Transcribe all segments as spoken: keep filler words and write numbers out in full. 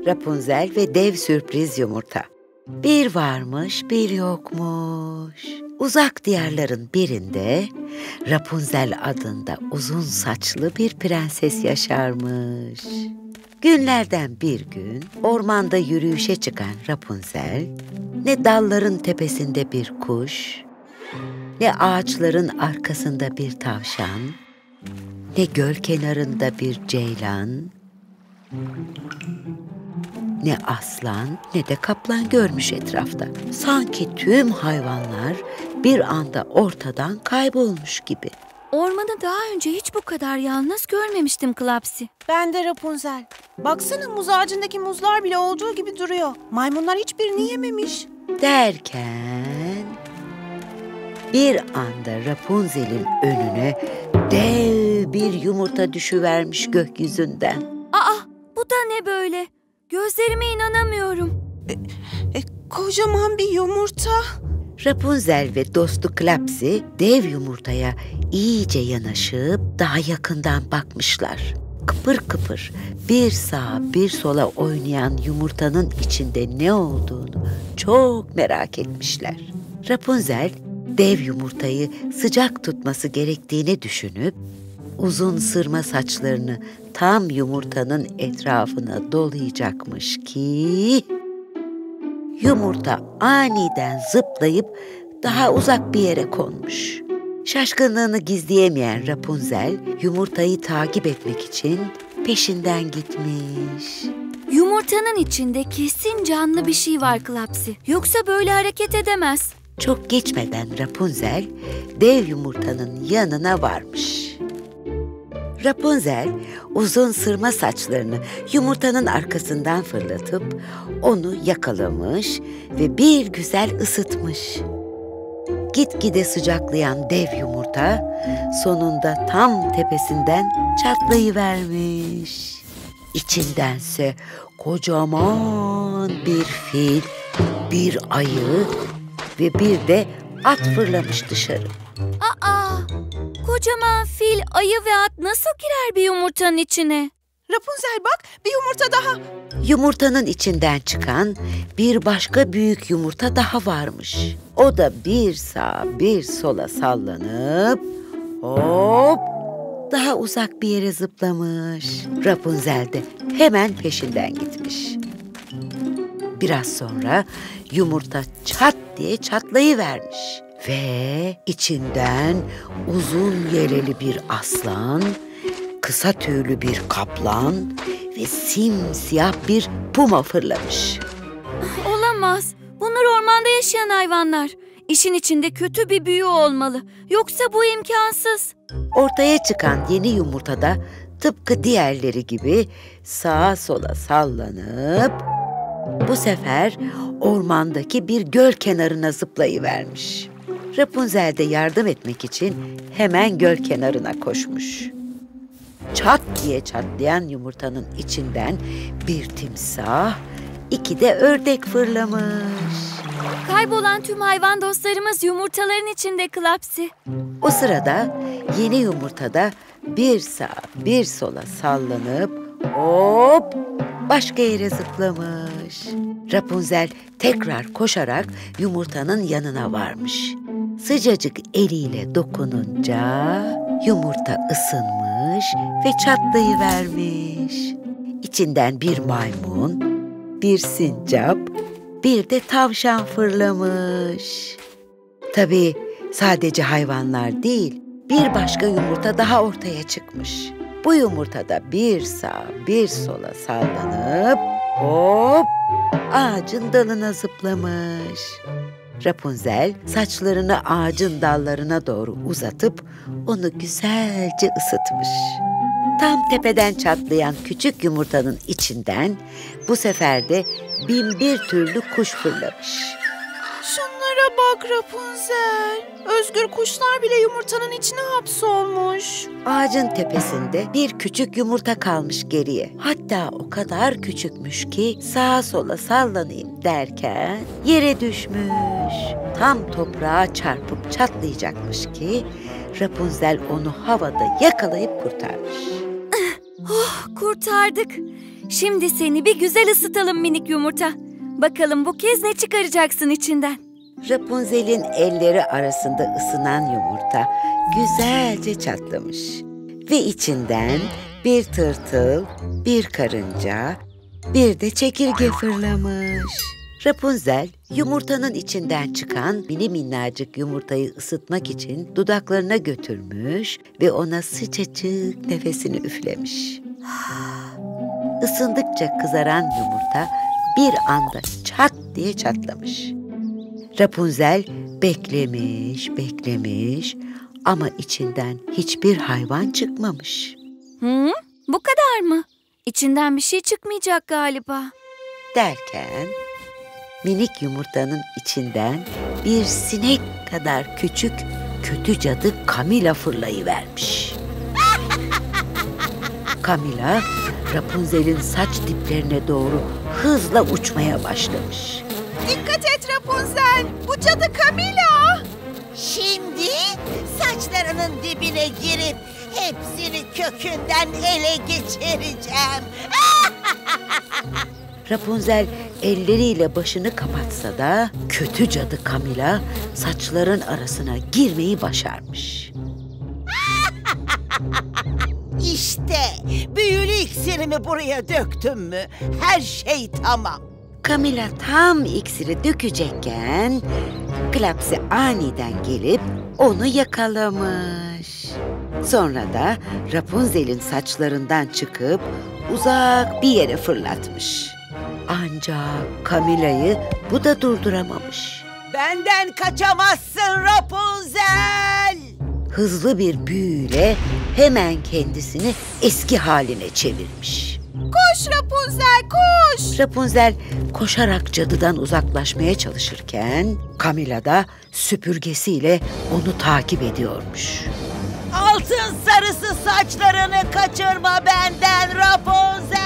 Rapunzel ve dev sürpriz yumurta. Bir varmış, bir yokmuş. Uzak diyarların birinde Rapunzel adında uzun saçlı bir prenses yaşarmış. Günlerden bir gün ormanda yürüyüşe çıkan Rapunzel, ne dalların tepesinde bir kuş, ne ağaçların arkasında bir tavşan, ne göl kenarında bir ceylan, ne aslan ne de kaplan görmüş etrafta. Sanki tüm hayvanlar bir anda ortadan kaybolmuş gibi. Ormanı daha önce hiç bu kadar yalnız görmemiştim Klapsi. Ben de Rapunzel. Baksana muz ağacındaki muzlar bile olduğu gibi duruyor. Maymunlar hiçbirini yememiş. Derken bir anda Rapunzel'in önüne dev bir yumurta düşüvermiş gökyüzünden. Aa, bu da ne böyle? Gözlerime inanamıyorum. E, e, kocaman bir yumurta. Rapunzel ve dostu Klapsi dev yumurtaya iyice yanaşıp daha yakından bakmışlar. Kıpır kıpır bir sağa bir sola oynayan yumurtanın içinde ne olduğunu çok merak etmişler. Rapunzel dev yumurtayı sıcak tutması gerektiğini düşünüp uzun sırma saçlarını tam yumurtanın etrafına dolayacakmış ki yumurta aniden zıplayıp daha uzak bir yere konmuş. Şaşkınlığını gizleyemeyen Rapunzel yumurtayı takip etmek için peşinden gitmiş. Yumurtanın içinde kesin canlı bir şey var Klapsi. Yoksa böyle hareket edemez. Çok geçmeden Rapunzel dev yumurtanın yanına varmış. Rapunzel uzun sırma saçlarını yumurtanın arkasından fırlatıp onu yakalamış ve bir güzel ısıtmış. Gitgide sıcaklayan dev yumurta sonunda tam tepesinden çatlayıvermiş. İçindense kocaman bir fil, bir ayı ve bir de at fırlamış dışarı. Aa, kocaman fil, ayı ve at nasıl girer bir yumurtanın içine? Rapunzel bak, bir yumurta daha. Yumurtanın içinden çıkan bir başka büyük yumurta daha varmış. O da bir sağa bir sola sallanıp hop daha uzak bir yere zıplamış. Rapunzel de hemen peşinden gitmiş. Biraz sonra yumurta çat diye çatlayıvermiş. Ve içinden uzun yeleli bir aslan, kısa tüylü bir kaplan ve simsiyah bir puma fırlamış. Olamaz. Bunlar ormanda yaşayan hayvanlar. İşin içinde kötü bir büyü olmalı. Yoksa bu imkansız. Ortaya çıkan yeni yumurtada tıpkı diğerleri gibi sağa sola sallanıp bu sefer ormandaki bir göl kenarına zıplayıvermiş. Rapunzel de yardım etmek için hemen göl kenarına koşmuş. Çat diye çatlayan yumurtanın içinden bir timsah, iki de ördek fırlamış. Kaybolan tüm hayvan dostlarımız yumurtaların içinde Klapsi. O sırada yeni yumurtada bir sağa bir sola sallanıp hop başka yere zıplamış. Rapunzel tekrar koşarak yumurtanın yanına varmış. Sıcacık eliyle dokununca yumurta ısınmış ve çatlayıvermiş. İçinden bir maymun, bir sincap, bir de tavşan fırlamış. Tabii sadece hayvanlar değil, bir başka yumurta daha ortaya çıkmış. Bu yumurtada bir sağa bir sola sallanıp hop ağacın dalına zıplamış. Rapunzel saçlarını ağacın dallarına doğru uzatıp onu güzelce ısıtmış. Tam tepeden çatlayan küçük yumurtanın içinden bu sefer de bin bir türlü kuş fırlamış. Şunlara bak Rapunzel. Özgür kuşlar bile yumurtanın içine hapsolmuş. Ağacın tepesinde bir küçük yumurta kalmış geriye. Hatta o kadar küçükmüş ki sağa sola sallanayım derken yere düşmüş. Tam toprağa çarpıp çatlayacakmış ki Rapunzel onu havada yakalayıp kurtarmış. Oh, kurtardık. Şimdi seni bir güzel ısıtalım minik yumurta. Bakalım bu kez ne çıkaracaksın içinden? Rapunzel'in elleri arasında ısınan yumurta güzelce çatlamış. Ve içinden bir tırtıl, bir karınca, bir de çekirge fırlamış. Rapunzel, yumurtanın içinden çıkan mini minnacık yumurtayı ısıtmak için dudaklarına götürmüş ve ona sıcacık nefesini üflemiş. Isındıkça kızaran yumurta bir anda çat diye çatlamış. Rapunzel beklemiş, beklemiş ama içinden hiçbir hayvan çıkmamış. Hı? Bu kadar mı? İçinden bir şey çıkmayacak galiba. Derken minik yumurtanın içinden bir sinek kadar küçük kötü cadı Camila fırlayıvermiş. Camila, Rapunzel'in saç diplerine doğru hızla uçmaya başlamış. Dikkat et Rapunzel, bu cadı Camila. Şimdi saçlarının dibine girip hepsini kökünden ele geçireceğim. Rapunzel elleriyle başını kapatsa da kötü cadı Camila saçların arasına girmeyi başarmış. İşte büyülü iksirimi buraya döktüm mü? Her şey tamam. Camila tam iksiri dökecekken Klapsi aniden gelip onu yakalamış. Sonra da Rapunzel'in saçlarından çıkıp uzak bir yere fırlatmış. Ancak Camila'yı bu da durduramamış. Benden kaçamazsın Rapunzel. Hızlı bir büyüyle hemen kendisini eski haline çevirmiş. Koş Rapunzel, koş. Rapunzel koşarak cadıdan uzaklaşmaya çalışırken Camila da süpürgesiyle onu takip ediyormuş. Altın sarısı saçlarını kaçırma benden Rapunzel.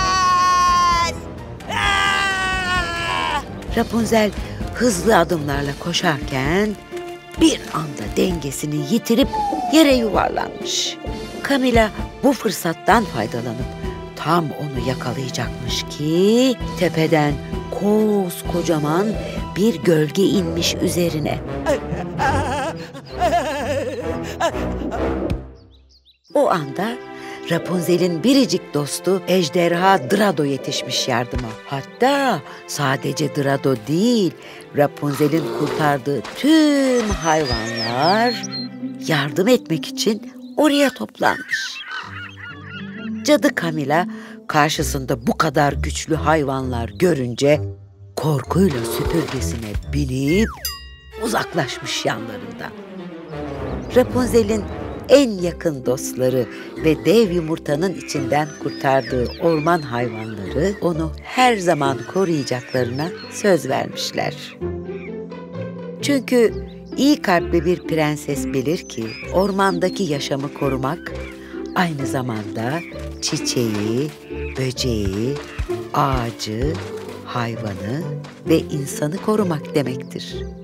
Ah! Rapunzel hızlı adımlarla koşarken bir anda dengesini yitirip yere yuvarlanmış. Camila bu fırsattan faydalanıp tam onu yakalayacakmış ki tepeden koskocaman bir gölge inmiş üzerine. O anda Rapunzel'in biricik dostu ejderha Drado yetişmiş yardıma. Hatta sadece Drado değil, Rapunzel'in kurtardığı tüm hayvanlar yardım etmek için oraya toplanmış. Cadı Camila karşısında bu kadar güçlü hayvanlar görünce korkuyla süpürgesine binip uzaklaşmış yanlarından. Rapunzel'in en yakın dostları ve dev yumurtanın içinden kurtardığı orman hayvanları onu her zaman koruyacaklarına söz vermişler. Çünkü iyi kalpli bir prenses bilir ki ormandaki yaşamı korumak aynı zamanda çiçeği, böceği, ağacı, hayvanı ve insanı korumak demektir.